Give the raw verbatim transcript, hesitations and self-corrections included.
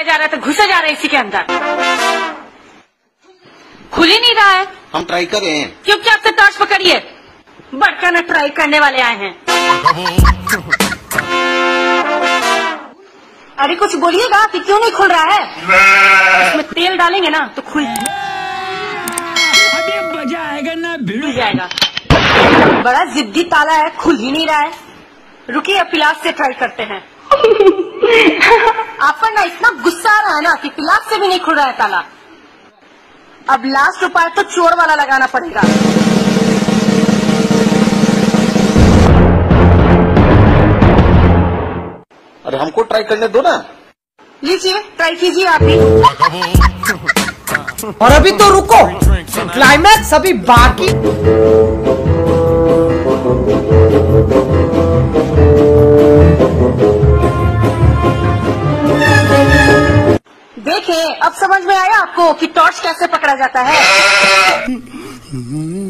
लगाया जा रहा है तो घुसे जा रहे हैं इसी के अंदर। खुल ही नहीं रहा है। हम ट्राई कर रहे हैं। चुपचाप से टॉर्च पकड़िए, बड़का न ट्राई करने वाले आए हैं। अरे कुछ बोलिएगा कि क्यों नहीं खुल रहा है? इसमें तेल डालेंगे ना तो खुल अभी मजा आएगा ना, भिड़ जाएगा। बड़ा जिद्दी ताला है, खुल ही नहीं रहा है। रुकिए अब पिलास से ट्राई करते हैं। आप पर ना इतना गुस्सा आ रहा है ना कि पिलास से भी नहीं खुल रहा है ताला। अब लास्ट उपाय तो चोर वाला लगाना पड़ेगा। अरे हमको ट्राई करने दो ना। लीजिए ट्राई कीजिए आप भी। और अभी तो रुको, क्लाइमैक्स अभी बाकी। देखें अब समझ में आया आपको कि टॉर्च कैसे पकड़ा जाता है।